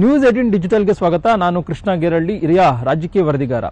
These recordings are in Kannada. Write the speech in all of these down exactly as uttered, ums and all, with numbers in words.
ನ್ಯೂಸ್ ಏಟೀನ್ ಡಿಜಿಟಲ್ಗೆ ಸ್ವಾಗತ. ನಾನು ಕೃಷ್ಣ ಗೇರಳ್ಳಿ, ಹಿರಿಯ ರಾಜಕೀಯ ವರದಿಗಾರ.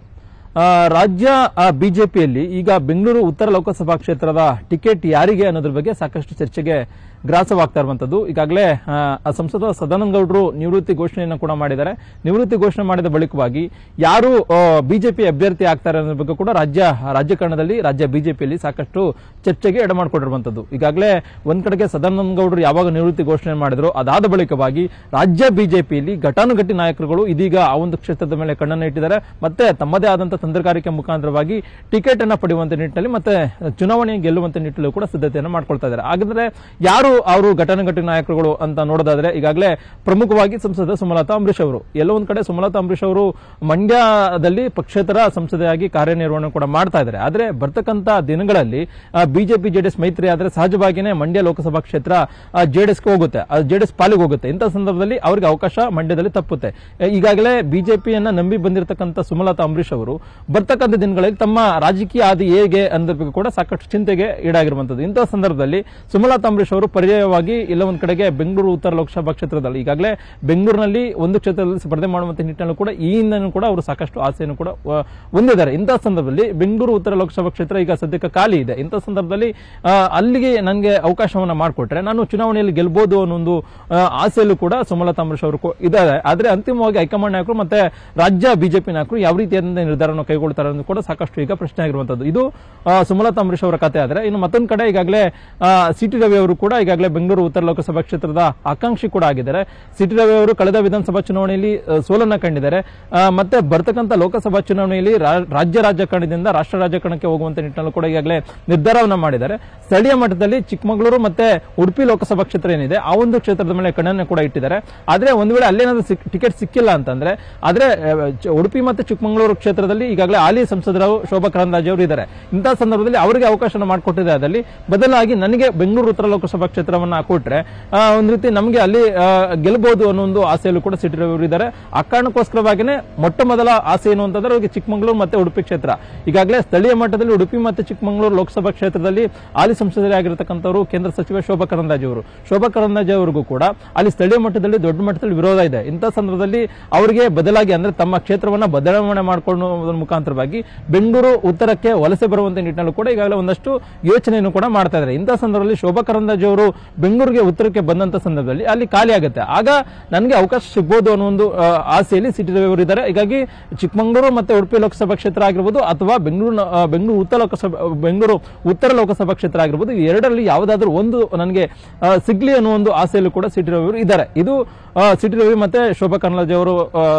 ರಾಜ್ಯ ಬಿಜೆಪಿಯಲ್ಲಿ ಈಗ ಬೆಂಗಳೂರು ಉತ್ತರ ಲೋಕಸಭಾ ಕ್ಷೇತ್ರದ ಟಿಕೆಟ್ ಯಾರಿಗೆ ಅನ್ನೋದ್ರ ಬಗ್ಗೆ ಸಾಕಷ್ಟು ಚರ್ಚೆಗೆ ಗ್ರಾಸವಾಗ್ತಾ ಇರುವಂತದ್ದು. ಈಗಾಗಲೇ ಸಂಸದ ಸದಾನಂದ ಗೌಡರು ನಿವೃತ್ತಿ ಘೋಷಣೆಯನ್ನು ಕೂಡ ಮಾಡಿದ್ದಾರೆ. ನಿವೃತ್ತಿ ಘೋಷಣೆ ಮಾಡಿದ ಬಳಿಕವಾಗಿ ಯಾರು ಬಿಜೆಪಿ ಅಭ್ಯರ್ಥಿ ಆಗ್ತಾರೆ ಅನ್ನೋದ್ರ ಬಗ್ಗೆ ಕೂಡ ರಾಜ್ಯ ರಾಜಕಾರಣದಲ್ಲಿ ರಾಜ್ಯ ಬಿಜೆಪಿಯಲ್ಲಿ ಸಾಕಷ್ಟು ಚರ್ಚೆಗೆ ಎಡಮಾಡಿಕೊಂಡಿರುವಂತದ್ದು. ಈಗಾಗಲೇ ಒಂದ್ ಕಡೆಗೆ ಸದಾನಂದ ಗೌಡರು ಯಾವಾಗ ನಿವೃತ್ತಿ ಘೋಷಣೆ ಮಾಡಿದ್ರು ಅದಾದ ಬಳಿಕವಾಗಿ ರಾಜ್ಯ ಬಿಜೆಪಿಯಲ್ಲಿ ಘಟಾನುಘಟಿ ನಾಯಕರುಗಳು ಇದೀಗ ಆ ಒಂದು ಕ್ಷೇತ್ರದ ಮೇಲೆ ಕಣ್ಣನ್ನು ಇಟ್ಟಿದ್ದಾರೆ. ಮತ್ತೆ ತಮ್ಮದೇ ಆದಂತಹ ತಂತ್ರಗಾರಿಕೆ ಮುಖಾಂತರವಾಗಿ ಟಿಕೆಟ್ ಅನ್ನು ಪಡೆಯುವಂತ ನಿಟ್ಟಿನಲ್ಲಿ ಮತ್ತೆ ಚುನಾವಣೆ ಗೆಲ್ಲುವಂತ ನಿಟ್ಟಿನಲ್ಲೂ ಕೂಡ ಸಿದ್ಧತೆಯನ್ನು ಮಾಡ್ಕೊಳ್ತಾ ಇದ್ದಾರೆ. ಹಾಗಾದ್ರೆ ಯಾರು ಅವರು ಘಟಾನುಘಟಿ ನಾಯಕರುಗಳು ಅಂತ ನೋಡೋದಾದ್ರೆ ಈಗಾಗಲೇ ಪ್ರಮುಖವಾಗಿ ಸಂಸದ ಸುಮಲತಾ ಅಂಬರೀಶ್ ಅವರು. ಎಲ್ಲೋ ಒಂದ್ ಕಡೆ ಸುಮಲತಾ ಅಂಬರೀಶ್ ಅವರು ಮಂಡ್ಯದಲ್ಲಿ ಪಕ್ಷೇತರ ಸಂಸದೆಯಾಗಿ ಕಾರ್ಯನಿರ್ವಹಣೆ ಕೂಡ ಮಾಡ್ತಾ ಇದ್ದಾರೆ. ಆದ್ರೆ ಬರ್ತಕ್ಕಂತ ದಿನಗಳಲ್ಲಿ ಬಿಜೆಪಿ ಜೆಡಿಎಸ್ ಮೈತ್ರಿ ಆದ್ರೆ ಸಹಜವಾಗಿಯೇ ಮಂಡ್ಯ ಲೋಕಸಭಾ ಕ್ಷೇತ್ರ ಜೆಡಿಎಸ್ಗೆ ಹೋಗುತ್ತೆ, ಜೆಡಿಎಸ್ ಪಾಲಿಗೆ ಹೋಗುತ್ತೆ. ಇಂತಹ ಸಂದರ್ಭದಲ್ಲಿ ಅವರಿಗೆ ಅವಕಾಶ ಮಂಡ್ಯದಲ್ಲಿ ತಪ್ಪುತ್ತೆ. ಈಗಾಗಲೇ ಬಿಜೆಪಿಯನ್ನ ನಂಬಿ ಬಂದಿರತಕ್ಕಂಥ ಸುಮಲತಾ ಅಂಬರೀಶ್ ಅವರು ಬರ್ತಕ್ಕಂಥ ದಿನಗಳಲ್ಲಿ ತಮ್ಮ ರಾಜಕೀಯ ಆದಿ ಹೇಗೆ ಅನ್ನೋದ್ರ ಬಗ್ಗೆ ಕೂಡ ಸಾಕಷ್ಟು ಚಿಂತೆಗೆ ಈಡಾಗಿರುವಂತದ್ದು. ಇಂತಹ ಸಂದರ್ಭದಲ್ಲಿ ಸುಮಲತಾ ಅಂಬರೀಶ್ ಅವರು ಪರ್ಯಾಯವಾಗಿ ಎಲ್ಲ ಒಂದ್ ಕಡೆಗೆ ಬೆಂಗಳೂರು ಉತ್ತರ ಲೋಕಸಭಾ ಕ್ಷೇತ್ರದಲ್ಲಿ ಈಗಾಗಲೇ ಬೆಂಗಳೂರಿನಲ್ಲಿ ಒಂದು ಕ್ಷೇತ್ರದಲ್ಲಿ ಸ್ಪರ್ಧೆ ಮಾಡುವಂತ ನಿಟ್ಟಿನಲ್ಲೂ ಕೂಡ ಈ ಹಿಂದೆನೂ ಕೂಡ ಅವರು ಸಾಕಷ್ಟು ಆಸೆಯನ್ನು ಕೂಡ ಹೊಂದಿದ್ದಾರೆ. ಇಂತಹ ಸಂದರ್ಭದಲ್ಲಿ ಬೆಂಗಳೂರು ಉತ್ತರ ಲೋಕಸಭಾ ಕ್ಷೇತ್ರ ಈಗ ಸದ್ಯಕ್ಕೆ ಖಾಲಿ ಇದೆ. ಇಂತಹ ಸಂದರ್ಭದಲ್ಲಿ ಅಲ್ಲಿಗೆ ನನಗೆ ಅವಕಾಶವನ್ನ ಮಾಡಿಕೊಟ್ರೆ ನಾನು ಚುನಾವಣೆಯಲ್ಲಿ ಗೆಲ್ಬಹುದು ಅನ್ನೋ ಒಂದು ಆಸೆಯಲ್ಲೂ ಕೂಡ ಸುಮಲತಾ ಅಂಬರೀಶ್ ಅವರು ಇದ್ದಾರೆ. ಆದ್ರೆ ಅಂತಿಮವಾಗಿ ಹೈಕಮಾಂಡ್ ನಾಯಕರು ಮತ್ತೆ ರಾಜ್ಯ ಬಿಜೆಪಿ ನಾಯಕರು ಯಾವ ರೀತಿಯಾದ ನಿರ್ಧಾರವನ್ನು ಕೈಗೊಳ್ತಾರೆ ಅನ್ನೋದು ಕೂಡ ಸಾಕಷ್ಟು ಈಗ ಪ್ರಶ್ನೆ ಆಗಿರುವಂತದ್ದು. ಇದು ಸುಮಲತಾ ಅಂಬರೀಶ್ ಅವರ ಕಥೆ. ಆದ್ರೆ ಇನ್ನು ಮತ್ತೊಂದು ಕಡೆ ಈಗಾಗಲೇ ಸಿಟಿ ರವಿ ಅವರು ಕೂಡ ಈಗಾಗಲೇ ಬೆಂಗಳೂರು ಉತ್ತರ ಲೋಕಸಭಾ ಕ್ಷೇತ್ರದ ಆಕಾಂಕ್ಷಿ ಕೂಡ ಆಗಿದ್ದಾರೆ. ಸಿಟಿ ರವಿ ಅವರು ಕಳೆದ ವಿಧಾನಸಭಾ ಚುನಾವಣೆಯಲ್ಲಿ ಸೋಲನ್ನ ಕಂಡಿದ್ದಾರೆ. ಮತ್ತೆ ಬರ್ತಕ್ಕಂಥ ಲೋಕಸಭಾ ಚುನಾವಣೆಯಲ್ಲಿ ರಾಜ್ಯ ರಾಜಕಾರಣದಿಂದ ರಾಷ್ಟ್ರ ರಾಜಕಾರಣಕ್ಕೆ ಹೋಗುವಂತ ನಿಟ್ಟಿನಲ್ಲೂ ಕೂಡ ಈಗಾಗಲೇ ನಿರ್ಧಾರವನ್ನ ಮಾಡಿದ್ದಾರೆ. ಸ್ಥಳೀಯ ಮಟ್ಟದಲ್ಲಿ ಚಿಕ್ಕಮಗಳೂರು ಮತ್ತೆ ಉಡುಪಿ ಲೋಕಸಭಾ ಕ್ಷೇತ್ರ ಏನಿದೆ ಆ ಒಂದು ಕ್ಷೇತ್ರದ ಮೇಲೆ ಕಣ್ಣನ್ನು ಕೂಡ ಇಟ್ಟಿದ್ದಾರೆ. ಆದ್ರೆ ಒಂದು ವೇಳೆ ಅಲ್ಲೇನಾದ್ರೂ ಟಿಕೆಟ್ ಸಿಕ್ಕಿಲ್ಲ ಅಂತಂದ್ರೆ ಆದ್ರೆ ಉಡುಪಿ ಮತ್ತೆ ಚಿಕ್ಕಮಗಳೂರು ಕ್ಷೇತ್ರದಲ್ಲಿ ಈಗಾಗಲೇ ಹಾಲಿ ಸಂಸದರು ಶೋಭಾ ಕರಂದ್ಲಾಜೆ ಅವರು ಇದ್ದಾರೆ. ಇಂತಹ ಸಂದರ್ಭದಲ್ಲಿ ಅವರಿಗೆ ಅವಕಾಶ ಮಾಡಿಕೊಟ್ಟಿದೆ. ಅದರಲ್ಲಿ ಬದಲಾಗಿ ನನಗೆ ಬೆಂಗಳೂರು ಉತ್ತರ ಲೋಕಸಭಾ ಕ್ಷೇತ್ರವನ್ನ ಕೊಟ್ರೆ ಒಂದ್ ರೀತಿ ನಮಗೆ ಅಲ್ಲಿ ಗೆಲ್ಲಬಹುದು ಅನ್ನೋ ಒಂದು ಆಸೆಯಲ್ಲೂ ಕೂಡ ಸಿಟಿ ರವಿ ಅವರು ಇದ್ದಾರೆ. ಆ ಕಾರಣಕ್ಕೋಸ್ಕರವಾಗಿನೇ ಮೊಟ್ಟ ಮೊದಲ ಆಸೆ ಏನು ಅಂತಂದ್ರೆ ಅವರಿಗೆ ಚಿಕ್ಕಮಗಳೂರು ಮತ್ತೆ ಉಡುಪಿ ಕ್ಷೇತ್ರ. ಈಗಾಗಲೇ ಸ್ಥಳೀಯ ಮಟ್ಟದಲ್ಲಿ ಉಡುಪಿ ಮತ್ತೆ ಚಿಕ್ಕಮಗಳೂರು ಲೋಕಸಭಾ ಕ್ಷೇತ್ರದಲ್ಲಿ ಹಾಲಿ ಸಂಸದರೇ ಆಗಿರತಕ್ಕಂಥವರು ಕೇಂದ್ರ ಸಚಿವೆ ಶೋಭಾ ಕರಂದ್ಲಾಜೆ ಅವರು. ಶೋಭಾ ಕರಂದ್ಲಾಜೆ ಅವರಿಗೂ ಕೂಡ ಅಲ್ಲಿ ಸ್ಥಳೀಯ ಮಟ್ಟದಲ್ಲಿ ದೊಡ್ಡ ಮಟ್ಟದಲ್ಲಿ ವಿರೋಧ ಇದೆ. ಇಂತಹ ಸಂದರ್ಭದಲ್ಲಿ ಅವರಿಗೆ ಬದಲಾಗಿ ಅಂದ್ರೆ ತಮ್ಮ ಕ್ಷೇತ್ರವನ್ನ ಬದಲಾವಣೆ ಮಾಡಿಕೊಳ್ಳುವ ಮುಖಾಂತರವಾಗಿ ಬೆಂಗಳೂರು ಉತ್ತರಕ್ಕೆ ವಲಸೆ ಬರುವಂತ ನಿಟ್ಟಿನಲ್ಲೂ ಕೂಡ ಈಗಾಗಲೇ ಒಂದಷ್ಟು ಯೋಚನೆಯನ್ನು ಕೂಡ ಮಾಡ್ತಾ ಇದ್ದಾರೆ. ಇಂತಹ ಸಂದರ್ಭದಲ್ಲಿ ಶೋಭಾ ಕರಂದ್ಲಾಜೆ ಅವರು ಬೆಂಗಳೂರಿಗೆ ಉತ್ತರಕ್ಕೆ ಬಂದಂತ ಸಂದರ್ಭದಲ್ಲಿ ಅಲ್ಲಿ ಖಾಲಿ ಆಗುತ್ತೆ. ಆಗ ನನಗೆ ಅವಕಾಶ ಸಿಗಬಹುದು ಅನ್ನೋ ಒಂದು ಆಸೆಯಲ್ಲಿ ಸಿಟಿ ರವಿ ಅವರು ಇದ್ದಾರೆ. ಹೀಗಾಗಿ ಚಿಕ್ಕಮಗಳೂರು ಮತ್ತೆ ಉಡುಪಿ ಲೋಕಸಭಾ ಕ್ಷೇತ್ರ ಆಗಿರಬಹುದು ಅಥವಾ ಬೆಂಗಳೂರು ಬೆಂಗಳೂರು ಉತ್ತರ ಲೋಕಸಭಾ ಬೆಂಗಳೂರು ಉತ್ತರ ಲೋಕಸಭಾ ಕ್ಷೇತ್ರ ಆಗಿರಬಹುದು, ಎರಡರಲ್ಲಿ ಯಾವುದಾದ್ರೂ ಒಂದು ನನಗೆ ಸಿಗ್ಲಿ ಅನ್ನೋ ಒಂದು ಆಸೆಯಲ್ಲೂ ಕೂಡ ಸಿಟಿ ರವಿ ಅವರು ಇದ್ದಾರೆ. ಇದು ಸಿಟಿ ರವಿ ಮತ್ತೆ ಶೋಭಾ ಕರಂದ್ಲಾಜೆ ಅವರು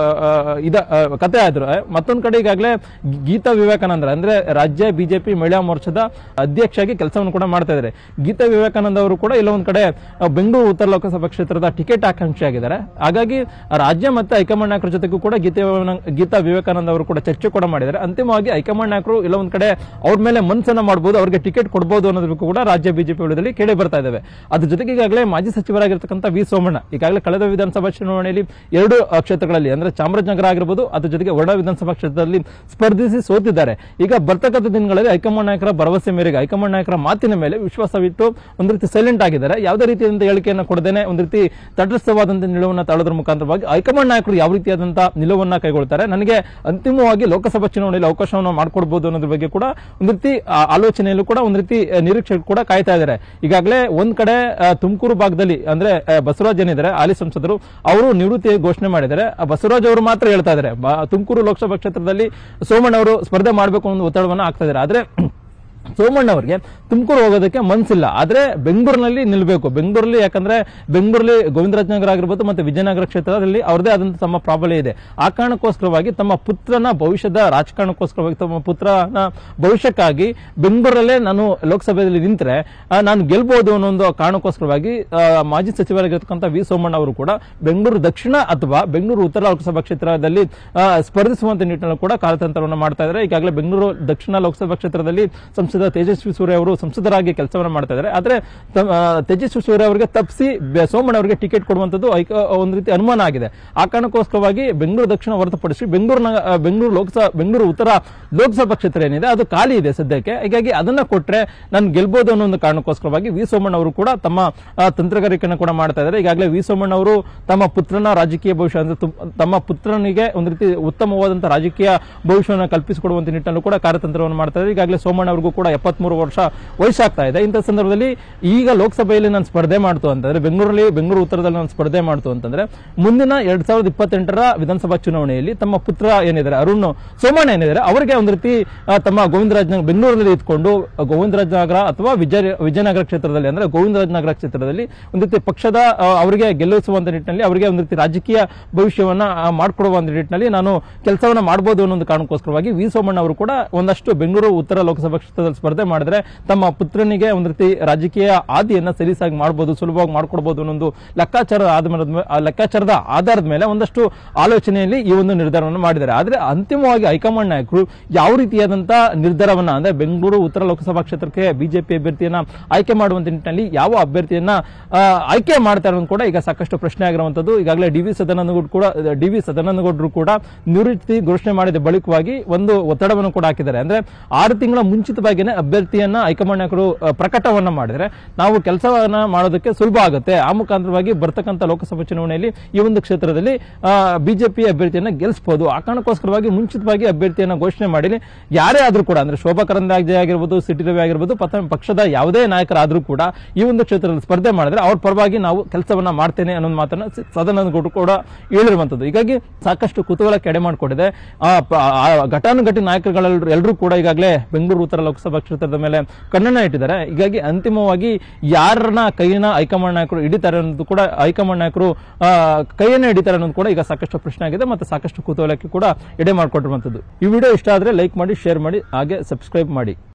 ಇದ ಕತೆ ಆದ್ರು. ಮತ್ತೊಂದು ಕಡೆ ಈಗಾಗಲೇ ಗೀತಾ ವಿವೇಕಾನಂದ ಅಂದ್ರೆ ರಾಜ್ಯ ಬಿಜೆಪಿ ಮಹಿಳಾ ಮೋರ್ಚಾದ ಅಧ್ಯಕ್ಷರಾಗಿ ಕೆಲಸವನ್ನು ಕೂಡ ಮಾಡ್ತಾ ಇದ್ದಾರೆ. ಗೀತಾ ವಿವೇಕಾನಂದ ಅವರು ಕೂಡ ಇಲ್ಲ ಒಂದ್ ಕಡೆ ಬೆಂಗಳೂರು ಉತ್ತರ ಲೋಕಸಭಾ ಕ್ಷೇತ್ರದ ಟಿಕೆಟ್ ಆಕಾಂಕ್ಷಿ ಆಗಿದ್ದಾರೆ. ಹಾಗಾಗಿ ರಾಜ್ಯ ಮತ್ತೆ ಹೈಕಮಾಂಡ್ ನಾಯಕರ ಜೊತೆಗೂ ಕೂಡ ಗೀತಾ ಗೀತಾ ವಿವೇಕಾನಂದ ಅವರು ಕೂಡ ಚರ್ಚೆ ಕೂಡ ಮಾಡಿದ್ದಾರೆ. ಅಂತಿಮವಾಗಿ ಹೈಕಮಾಂಡ್ ನಾಯಕರು ಇಲ್ಲ ಒಂದ್ ಕಡೆ ಅವ್ರ ಮೇಲೆ ಮನಸ್ಸನ್ನ ಮಾಡಬಹುದು, ಅವರಿಗೆ ಟಿಕೆಟ್ ಕೊಡಬಹುದು ಅನ್ನೋದಕ್ಕೂ ಕೂಡ ರಾಜ್ಯ ಬಿಜೆಪಿ ವಿರೋಧದಲ್ಲಿ ಕೇಳಿ ಬರ್ತಾ ಇದ್ದಾವೆ. ಅದ್ರ ಜೊತೆಗೆ ಈಗಾಗಲೇ ಮಾಜಿ ಸಚಿವರಾಗಿರ್ತಕ್ಕಂಥ ವಿ ಸೋಮಣ್ಣ ಈಗಾಗಲೇ ಕಳೆದ ವಿಧಾನಸಭಾ ಚುನಾವಣೆಯಲ್ಲಿ ಎರಡು ಕ್ಷೇತ್ರಗಳಲ್ಲಿ ಅಂದ್ರೆ ಚಾಮರಾಜನಗರ ಆಗಿರಬಹುದು ಅದ್ರ ಜೊತೆಗೆ ವಡ ವಿಧಾನಸಭಾ ಕ್ಷೇತ್ರದಲ್ಲಿ ಸ್ಪರ್ಧಿಸಿ ಸೋತಿದ್ದಾರೆ. ಈಗ ಬರ್ತಕ್ಕಂಥ ದಿನಗಳಲ್ಲಿ ಹೈಕಮಾಂಡ್ ನಾಯಕರ ಭರವಸೆ ಮೇರೆಗೆ ಹೈಕಮಾಂಡ್ ನಾಯಕರ ಮಾತಿನ ಮೇಲೆ ವಿಶ್ವಾಸವಿಟ್ಟು ಒಂದು ರೀತಿ ಸೈಲೆಂಟ್ ಆಗಿದ್ದಾರೆ. ಯಾವುದೇ ರೀತಿಯಾದಂತಹ ಹೇಳಿಕೆಯನ್ನು ಕೊಡದೇನೆ ಒಂದು ರೀತಿ ತಟಸ್ಥವಾದಂತಹ ನಿಲುವನ್ನು ತಾಳೋದ್ರ ಮುಖಾಂತರವಾಗಿ ಹೈಕಮಾಂಡ್ ನಾಯಕರು ಯಾವ ರೀತಿಯಾದಂತಹ ನಿಲುವನ್ನ ಕೈಗೊಳ್ತಾರೆ, ನನಗೆ ಅಂತಿಮವಾಗಿ ಲೋಕಸಭಾ ಚುನಾವಣೆಯಲ್ಲಿ ಅವಕಾಶವನ್ನು ಮಾಡಿಕೊಡಬಹುದು ಅನ್ನೋದ್ರ ಬಗ್ಗೆ ಕೂಡ ಒಂದು ರೀತಿ ಆಲೋಚನೆಯಲ್ಲೂ ಕೂಡ ಒಂದು ರೀತಿ ನಿರೀಕ್ಷೆ ಕೂಡ ಕಾಯ್ತಾ ಇದ್ದಾರೆ. ಈಗಾಗಲೇ ಒಂದ್ ಕಡೆ ತುಮಕೂರು ಭಾಗದಲ್ಲಿ ಅಂದ್ರೆ ಬಸವರಾಜ್ ಏನಿದ್ದಾರೆ ಹಾಲಿ ಸಂಸದರು ಅವರು ನಿವೃತ್ತಿ ಘೋಷಣೆ ಮಾಡಿದ್ದಾರೆ. ಬಸವರಾಜ್ ಅವರು ಮಾತ್ರ ಹೇಳ್ತಾ ಇದ್ದಾರೆ ತುಮಕೂರು ಲೋಕಸಭಾ ಕ್ಷೇತ್ರದಲ್ಲಿ ಸೋಮಣ್ಣ ಅವರು ಸ್ಪರ್ಧೆ ಮಾಡಬೇಕು ಅನ್ನೋ ಒತ್ತಡವನ್ನು ಹಾಕ್ತಾ ಇದ್ದಾರೆ. ಆದ್ರೆ ಸೋಮಣ್ಣ ಅವರಿಗೆ ತುಮಕೂರು ಹೋಗೋದಕ್ಕೆ ಮನಸ್ಸಿಲ್ಲ, ಆದ್ರೆ ಬೆಂಗಳೂರಿನಲ್ಲಿ ನಿಲ್ಲಬೇಕು. ಬೆಂಗಳೂರಲ್ಲಿ ಯಾಕಂದ್ರೆ ಬೆಂಗಳೂರಲ್ಲಿ ಗೋವಿಂದರಾಜನಗರ ಆಗಿರ್ಬೋದು ಮತ್ತೆ ವಿಜಯನಗರ ಕ್ಷೇತ್ರದಲ್ಲಿ ಅವರದೇ ಆದಂತಹ ತಮ್ಮ ಪ್ರಾಬಲ್ಯ ಇದೆ. ಆ ಕಾರಣಕ್ಕೋಸ್ಕರವಾಗಿ ತಮ್ಮ ಪುತ್ರನ ಭವಿಷ್ಯದ ರಾಜಕಾರಣಕ್ಕೋಸ್ಕರವಾಗಿ ತಮ್ಮ ಪುತ್ರನ ಭವಿಷ್ಯಕ್ಕಾಗಿ ಬೆಂಗಳೂರಲ್ಲೇ ನಾನು ಲೋಕಸಭೆಯಲ್ಲಿ ನಿಂತರೆ ನಾನು ಗೆಲ್ಬಹುದು ಅನ್ನೋ ಒಂದು ಕಾರಣಕ್ಕೋಸ್ಕರವಾಗಿ ಮಾಜಿ ಸಚಿವರಾಗಿರ್ತಕ್ಕಂಥ ವಿ ಸೋಮಣ್ಣ ಅವರು ಕೂಡ ಬೆಂಗಳೂರು ದಕ್ಷಿಣ ಅಥವಾ ಬೆಂಗಳೂರು ಉತ್ತರ ಲೋಕಸಭಾ ಕ್ಷೇತ್ರದಲ್ಲಿ ಸ್ಪರ್ಧಿಸುವಂತ ನಿಟ್ಟಿನಲ್ಲಿ ಕೂಡ ಕಾರ್ಯತಂತ್ರವನ್ನು ಮಾಡ್ತಾ ಇದ್ದಾರೆ. ಈಗಾಗಲೇ ಬೆಂಗಳೂರು ದಕ್ಷಿಣ ಲೋಕಸಭಾ ಕ್ಷೇತ್ರದಲ್ಲಿ ಸಂಸದ ತೇಜಸ್ವಿ ಸೂರ್ಯ ಅವರು ಸಂಸದರಾಗಿ ಕೆಲಸವನ್ನು ಮಾಡ್ತಾ ಇದ್ದಾರೆ. ಆದ್ರೆ ತೇಜಸ್ವಿ ಸೂರ್ಯ ಅವರಿಗೆ ತಪ್ಪಿಸಿ ಸೋಮಣ್ಣ ಅವರಿಗೆ ಟಿಕೆಟ್ ಕೊಡುವಂತದ್ದು ಒಂದು ರೀತಿ ಅನುಮಾನ ಆಗಿದೆ. ಆ ಕಾರಣಕ್ಕೋಸ್ಕರವಾಗಿ ಬೆಂಗಳೂರು ದಕ್ಷಿಣ ಹೊರತುಪಡಿಸಿ ಬೆಂಗಳೂರಿನ ಬೆಂಗಳೂರು ಲೋಕಸಭಾ ಬೆಂಗಳೂರು ಉತ್ತರ ಲೋಕಸಭಾ ಕ್ಷೇತ್ರ ಏನಿದೆ ಅದು ಖಾಲಿ ಇದೆ ಸದ್ಯಕ್ಕೆ. ಹೀಗಾಗಿ ಅದನ್ನ ಕೊಟ್ರೆ ನಾನು ಗೆಲ್ಬಹುದು ಅನ್ನೋ ಒಂದು ಕಾರಣಕ್ಕೋಸ್ಕರವಾಗಿ ವಿ ಸೋಮಣ್ಣ ಅವರು ಕೂಡ ತಮ್ಮ ತಂತ್ರಗಾರಿಕೆಯನ್ನು ಕೂಡ ಮಾಡ್ತಾ ಇದ್ದಾರೆ. ಈಗಾಗಲೇ ವಿ ಸೋಮಣ್ಣ ಅವರು ತಮ್ಮ ಪುತ್ರನ ರಾಜಕೀಯ ಭವಿಷ್ಯ ಅಂದ್ರೆ ತಮ್ಮ ಪುತ್ರನಿಗೆ ಒಂದು ರೀತಿ ಉತ್ತಮವಾದಂತಹ ರಾಜಕೀಯ ಭವಿಷ್ಯವನ್ನು ಕಲ್ಪಿಸಿಕೊಡುವಂತ ನಿಟ್ಟಿನಲ್ಲೂ ಕೂಡ ಕಾರ್ಯತಂತ್ರವನ್ನು ಮಾಡ್ತಾ ಇದ್ದಾರೆ. ಈಗಾಗಲೇ ಸೋಮಣ್ಣ ಅವರಿಗೂ ಕೂಡ ಎಪ್ಪತ್ಮೂರು ವರ್ಷ ವಯಸ್ಸಾಗ್ತಾ ಇದೆ. ಇಂಥ ಸಂದರ್ಭದಲ್ಲಿ ಈಗ ಲೋಕಸಭೆಯಲ್ಲಿ ನಾನು ಸ್ಪರ್ಧೆ ಮಾಡ್ತು ಅಂತಂದ್ರೆ ಬೆಂಗಳೂರಲ್ಲಿ ಬೆಂಗಳೂರು ಉತ್ತರದಲ್ಲಿ ನಾನು ಸ್ಪರ್ಧೆ ಮಾಡ್ತು ಅಂತಂದ್ರೆ ಮುಂದಿನ ಎರಡ್ ಸಾವಿರದ ಇಪ್ಪತ್ತೆಂಟರ ವಿಧಾನಸಭಾ ಚುನಾವಣೆಯಲ್ಲಿ ತಮ್ಮ ಪುತ್ರ ಏನಿದ್ದಾರೆ ಅರುಣ್ ಸೋಮಣ್ಣ ಏನಿದ್ದಾರೆ ಅವರಿಗೆ ಒಂದು ರೀತಿ ತಮ್ಮ ಗೋವಿಂದರಾಜನಗರ ಬೆಂಗಳೂರಲ್ಲಿ ಇದ್ಕೊಂಡು ಗೋವಿಂದರಾಜನಗರ ಅಥವಾ ವಿಜಯ ವಿಜಯನಗರ ಕ್ಷೇತ್ರದಲ್ಲಿ ಅಂದ್ರೆ ಗೋವಿಂದರಾಜನಗರ ಕ್ಷೇತ್ರದಲ್ಲಿ ಒಂದು ರೀತಿ ಪಕ್ಷದ ಅವರಿಗೆ ಗೆಲ್ಲಿಸುವಂತ ನಿಟ್ಟಿನಲ್ಲಿ ಅವರಿಗೆ ಒಂದು ರೀತಿ ರಾಜಕೀಯ ಭವಿಷ್ಯವನ್ನ ಮಾಡಿಕೊಡುವಂತ ನಿಟ್ಟಿನಲ್ಲಿ ನಾನು ಕೆಲಸವನ್ನ ಮಾಡಬಹುದು ಅನ್ನೋ ಒಂದು ಕಾರಣಕ್ಕೋಸ್ಕರವಾಗಿ ವಿ ಸೋಮಣ್ಣ ಅವರು ಕೂಡ ಒಂದಷ್ಟು ಬೆಂಗಳೂರು ಉತ್ತರ ಲೋಕಸಭಾ ಕ್ಷೇತ್ರದಲ್ಲಿ ಸ್ಪರ್ಧೆ ಮಾಡಿದ್ರೆ ತಮ್ಮ ಪುತ್ರನಿಗೆ ಒಂದು ರೀತಿ ರಾಜಕೀಯ ಆದಿಯನ್ನ ಸಲೀಸಾಗಿ ಮಾಡಬಹುದು, ಸುಲಭವಾಗಿ ಮಾಡ್ಕೊಡ್ಬಹುದು ಅನ್ನೊಂದು ಲೆಕ್ಕಾಚಾರದ ಆಧಾರದ ಲೆಕ್ಕಾಚಾರದ ಆಧಾರದ ಮೇಲೆ ಒಂದಷ್ಟು ಆಲೋಚನೆಯಲ್ಲಿ ಈ ಒಂದು ನಿರ್ಧಾರವನ್ನು ಮಾಡಿದ್ದಾರೆ. ಆದ್ರೆ ಅಂತಿಮವಾಗಿ ಹೈಕಮಾಂಡ್ ನಾಯಕರು ಯಾವ ರೀತಿಯಾದಂತಹ ನಿರ್ಧಾರವನ್ನ ಅಂದ್ರೆ ಬೆಂಗಳೂರು ಉತ್ತರ ಲೋಕಸಭಾ ಕ್ಷೇತ್ರಕ್ಕೆ ಬಿಜೆಪಿ ಅಭ್ಯರ್ಥಿಯನ್ನ ಆಯ್ಕೆ ಮಾಡುವಂತ ನಿಟ್ಟಿನಲ್ಲಿ ಯಾವ ಅಭ್ಯರ್ಥಿಯನ್ನ ಆಯ್ಕೆ ಮಾಡ್ತಾರೆ ಅನ್ನೋದು ಕೂಡ ಈಗ ಸಾಕಷ್ಟು ಪ್ರಶ್ನೆ ಆಗಿರುವಂತದ್ದು. ಈಗಾಗಲೇ ಡಿ ವಿ ಸದಾನಂದ ಕೂಡ ಡಿ ವಿ ಸದಾನಂದಗೌಡರು ಕೂಡ ನಿವೃತ್ತಿ ಘೋಷಣೆ ಮಾಡಿದ ಬಳಿಕವಾಗಿ ಒಂದು ಒತ್ತಡವನ್ನು ಕೂಡ ಹಾಕಿದ್ದಾರೆ. ಅಂದ್ರೆ ಆರು ತಿಂಗಳ ಮುಂಚಿತವಾಗಿಯೇ ಅಭ್ಯರ್ಥಿಯನ್ನ ಹೈಕಮಾಂಡ್ ನಾಯಕರು ಪ್ರಕಟವನ್ನ ಮಾಡಿದ್ರೆ ನಾವು ಕೆಲಸವನ್ನ ಮಾಡೋದಕ್ಕೆ ಸುಲಭ ಆಗುತ್ತೆ. ಆ ಮುಖಾಂತರವಾಗಿ ಬರ್ತಕ್ಕಂಥ ಲೋಕಸಭಾ ಚುನಾವಣೆಯಲ್ಲಿ ಈ ಒಂದು ಕ್ಷೇತ್ರದಲ್ಲಿ ಬಿಜೆಪಿ ಅಭ್ಯರ್ಥಿಯನ್ನ ಗೆಲ್ಲಿಸಬಹುದು. ಆ ಕಾರಣಕ್ಕೋಸ್ಕರವಾಗಿ ಮುಂಚಿತವಾಗಿ ಅಭ್ಯರ್ಥಿಯನ್ನ ಘೋಷಣೆ ಮಾಡಿ ಯಾರೇ ಆದ್ರೂ ಕೂಡ ಅಂದ್ರೆ ಶೋಭಾ ಕರಂದ್ಲಾಜೆ ಆಗಿರ್ಬೋದು, ಸಿಟಿ ರವಿ ಆಗಿರ್ಬೋದು, ಪಕ್ಷದ ಯಾವುದೇ ನಾಯಕರಾದ್ರೂ ಕೂಡ ಈ ಒಂದು ಕ್ಷೇತ್ರದಲ್ಲಿ ಸ್ಪರ್ಧೆ ಮಾಡಿದ್ರೆ ಅವ್ರ ಪರವಾಗಿ ನಾವು ಕೆಲಸವನ್ನ ಮಾಡ್ತೇನೆ ಅನ್ನೋ ಮಾತನ್ನ ಸದಾನಂದಗೌಡರು ಕೂಡ ಹೇಳಿರುವಂತದ್ದು. ಹೀಗಾಗಿ ಸಾಕಷ್ಟು ಕುತೂಹಲ ಕೆಡೆ ಮಾಡಿಕೊಟ್ಟಿದೆ. ಘಟಾನುಘಟಿ ನಾಯಕರುಗಳೆಲ್ಲರೂ ಎಲ್ಲರೂ ಕೂಡ ಈಗಾಗಲೇ ಬೆಂಗಳೂರು ಉತ್ತರ ಲೋಕಸಭಾ ಕ್ಷೇತ್ರದ ಮೇಲೆ ಕಣ್ಣನ್ನ ಇಟ್ಟಿದ್ದಾರೆ. ಹೀಗಾಗಿ ಅಂತಿಮವಾಗಿ ಯಾರನ್ನ ಕೈಯನ್ನ ಹೈಕಮಾಂಡ್ ನಾಯಕರು ಹಿಡಿತಾರೆ ಅನ್ನೋದು ಕೂಡ ಹೈಕಮಾಂಡ್ ನಾಯಕರು ಕೈಯನ್ನ ಹಿಡಿತಾರೆ ಅನ್ನೋದು ಕೂಡ ಈಗ ಸಾಕಷ್ಟು ಪ್ರಶ್ನೆ ಆಗಿದೆ ಮತ್ತೆ ಸಾಕಷ್ಟು ಕುತೂಹಲಕ್ಕೆ ಕೂಡ ಎಡೆ ಮಾಡಿಕೊಟ್ಟಿರುವಂತದ್ದು. ಈ ವಿಡಿಯೋ ಇಷ್ಟ ಆದ್ರೆ ಲೈಕ್ ಮಾಡಿ, ಶೇರ್ ಮಾಡಿ, ಹಾಗೆ ಸಬ್ಸ್ಕ್ರೈಬ್ ಮಾಡಿ.